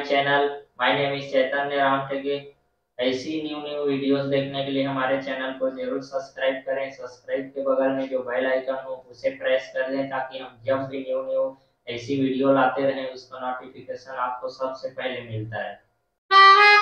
Channel. My name is Chaitanya Ramteke. ऐसी new videos देखने के लिए हमारे चैनल को जरूर सब्सक्राइब करें। सब्सक्राइब के बगल में जो बेल आइकन हो उसे प्रेस कर दें ताकि हम जब भी न्यू ऐसी वीडियो लाते रहें उसका नोटिफिकेशन आपको सबसे पहले मिलता है।